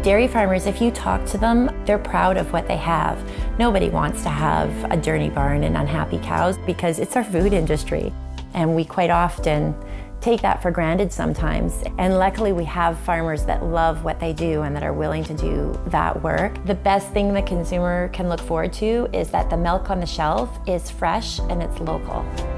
Dairy farmers, if you talk to them, they're proud of what they have. Nobody wants to have a dirty barn and unhappy cows because it's our food industry. And we quite often take that for granted sometimes. And luckily we have farmers that love what they do and that are willing to do that work. The best thing the consumer can look forward to is that the milk on the shelf is fresh and it's local.